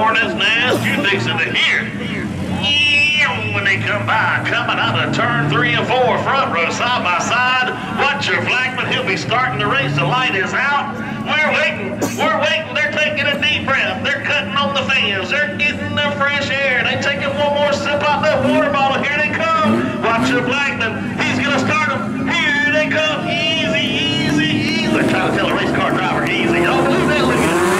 hornet's nest you fixing to hear. When they come by, coming out of turn 3 and 4, front row side by side. Watch your flagman, he'll be starting the race. The light is out. We're waiting. They're taking a deep breath. They're cutting on the fans. They're getting the fresh air. They taking one more sip out that water bottle. Here they come. Watch your flagman. He's gonna start them. Here they come. Easy. They're trying to tell a race car driver easy. Oh, believe that. Look at it.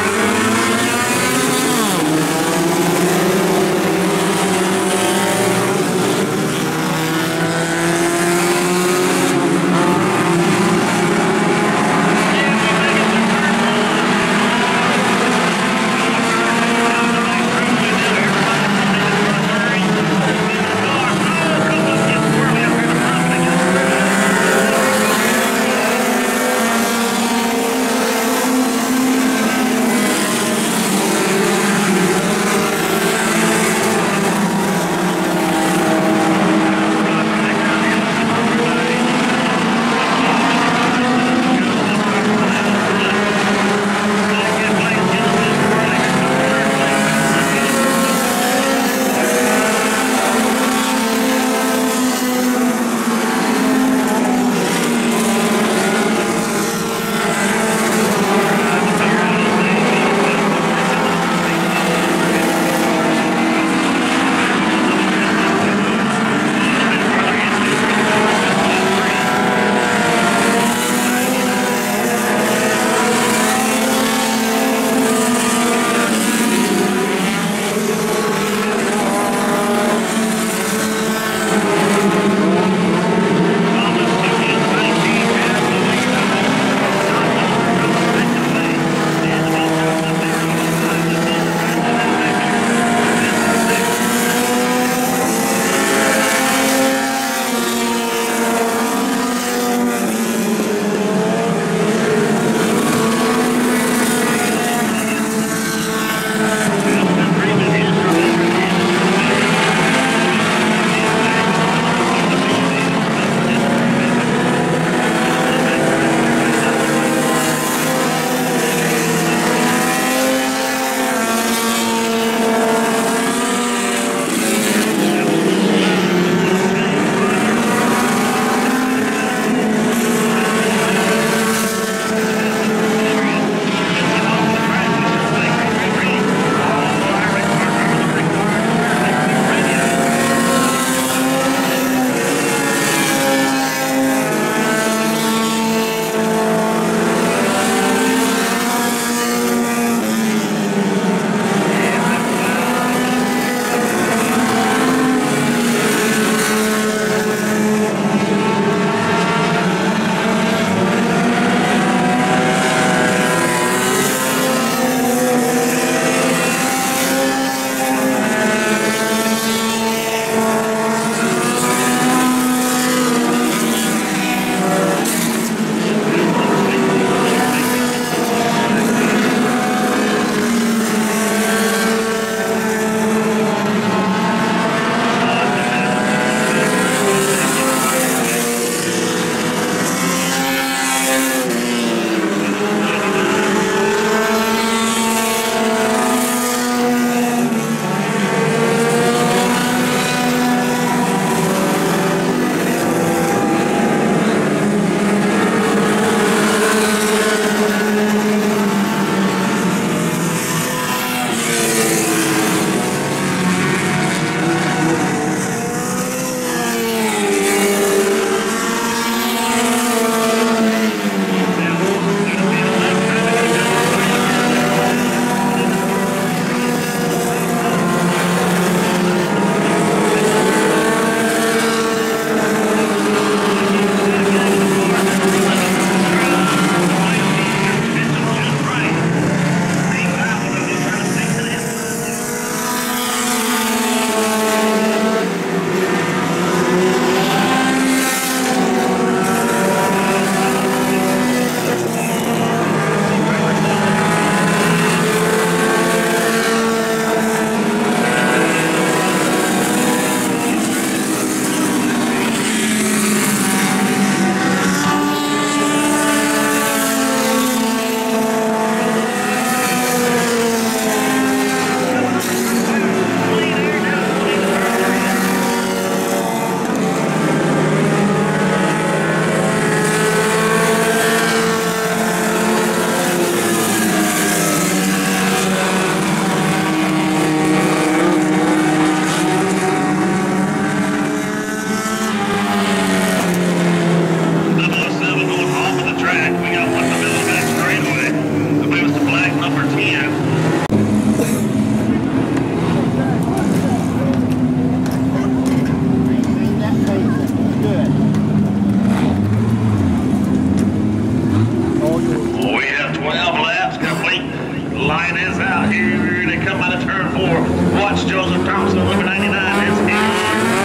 Light is out here. They come out of turn 4. Watch Joseph Thompson, number 99 is here.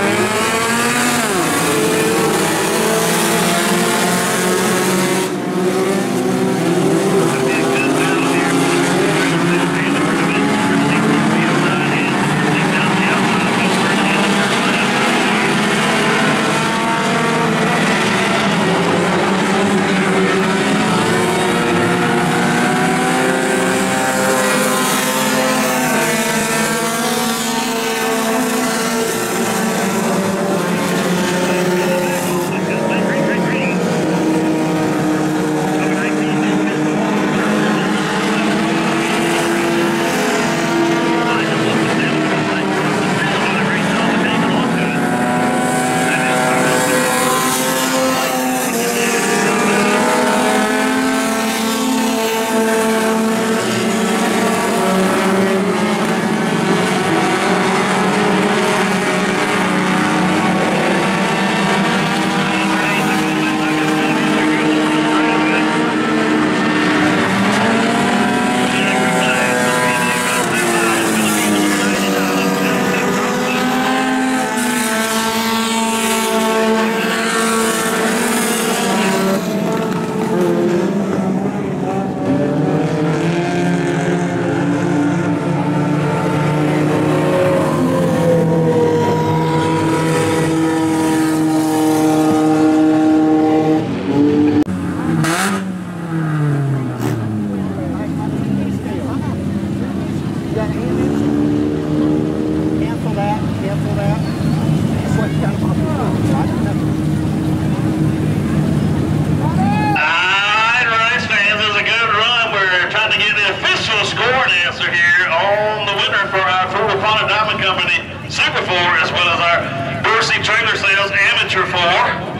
Super 4 as well as our Dorsey Trailer Sales Amateur 4.